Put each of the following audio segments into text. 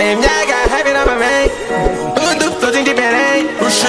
MJ got happy on my man. Tô de diferente.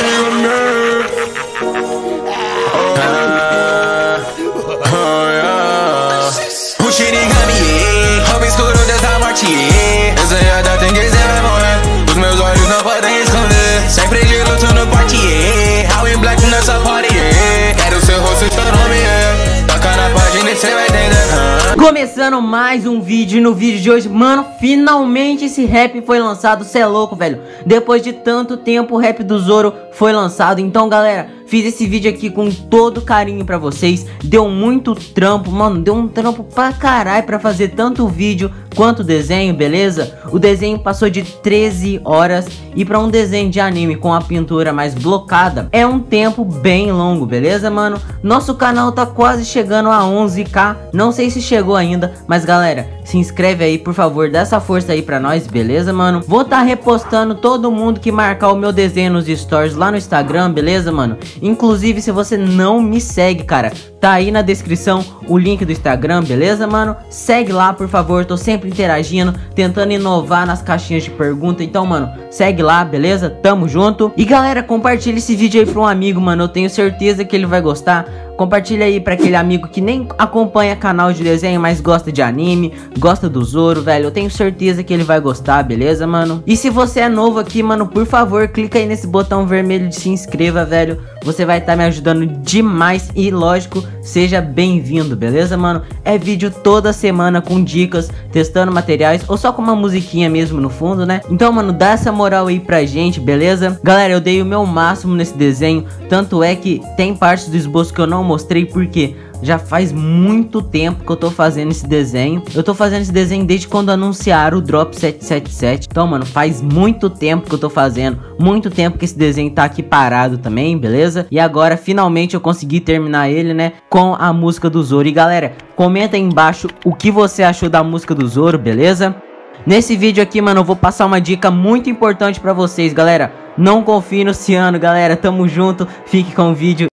O Shinigami, roubo escuro dessa morte. Essa yada tem que ser, vai morrer. Os meus olhos não podem esconder. Sempre de luto no porte, How in black nessa party, Quero seu rosto, seu nome, Toca na página e cê vai entender. Começando mais um vídeo, e no vídeo de hoje, mano, finalmente esse rap foi lançado. Cê é louco, velho. Depois de tanto tempo, o rap do Zoro foi lançado. Então, galera, fiz esse vídeo aqui com todo carinho pra vocês. Deu muito trampo, mano, deu um trampo pra caralho pra fazer tanto vídeo quanto desenho, beleza? O desenho passou de 13 horas. E pra um desenho de anime com a pintura mais blocada, é um tempo bem longo, beleza, mano? Nosso canal tá quase chegando a 11k. Não sei se chegou ainda, mas galera, se inscreve aí, por favor, dá essa força aí pra nós, beleza, mano? Vou tá repostando todo mundo que marcar o meu desenho nos stories lá no Instagram, beleza, mano? Inclusive, se você não me segue, cara, tá aí na descrição o link do Instagram, beleza, mano? Segue lá, por favor, tô sempre interagindo, tentando inovar nas caixinhas de pergunta. Então, mano, segue lá, beleza? Tamo junto. E galera, compartilha esse vídeo aí pra um amigo, mano, eu tenho certeza que ele vai gostar. Compartilha aí pra aquele amigo que nem acompanha canal de desenho, mas gosta de anime, gosta do Zoro, velho. Eu tenho certeza que ele vai gostar, beleza, mano? E se você é novo aqui, mano, por favor, clica aí nesse botão vermelho de se inscreva, velho. Você vai estar me ajudando demais e, lógico, seja bem-vindo, beleza, mano? É vídeo toda semana com dicas, testando materiais ou só com uma musiquinha mesmo no fundo, né? Então, mano, dá essa moral aí pra gente, beleza? Galera, eu dei o meu máximo nesse desenho, tanto é que tem partes do esboço que eu não mostrei porque já faz muito tempo que eu tô fazendo esse desenho. Eu tô fazendo esse desenho desde quando anunciaram o Drop 777. Então, mano, faz muito tempo que eu tô fazendo. Muito tempo que esse desenho tá aqui parado também, beleza? E agora, finalmente, eu consegui terminar ele, né? Com a música do Zoro. E, galera, comenta aí embaixo o que você achou da música do Zoro, beleza? Nesse vídeo aqui, mano, eu vou passar uma dica muito importante pra vocês, galera. Não confie no Ciano, galera. Tamo junto. Fique com o vídeo.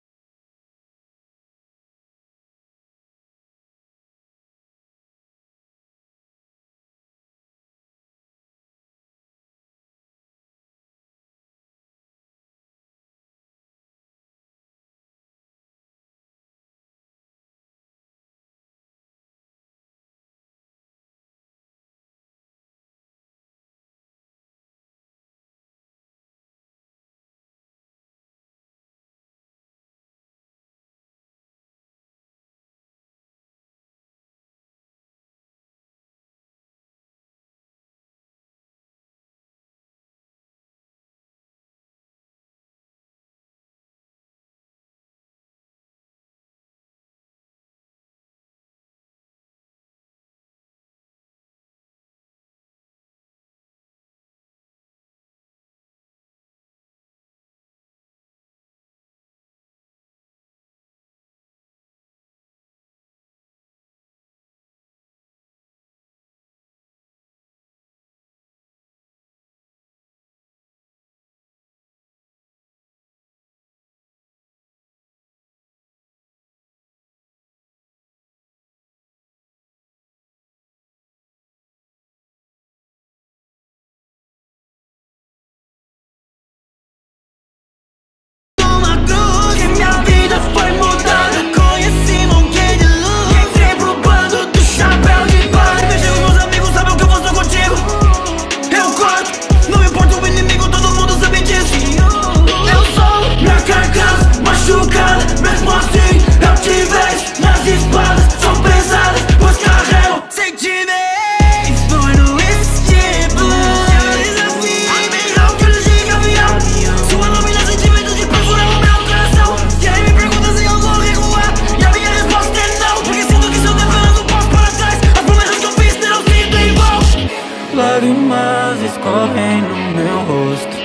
Lágrimas escorrem no meu rosto.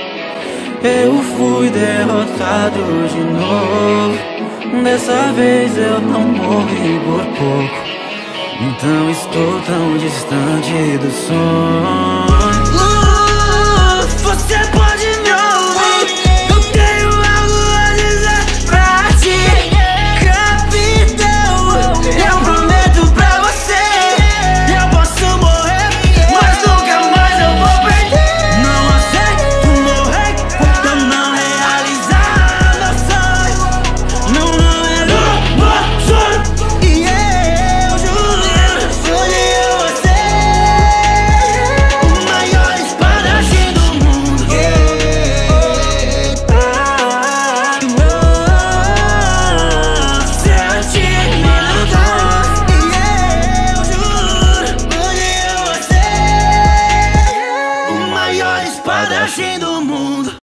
Eu fui derrotado de novo. Dessa vez eu não morri por pouco. Então estou tão distante do sonho. Você pode me ouvir. Eu tenho algo a dizer pra ti, capitão. Eu prometo pra você, eu posso morrer, mas nunca mais eu vou perder. fim do mundo.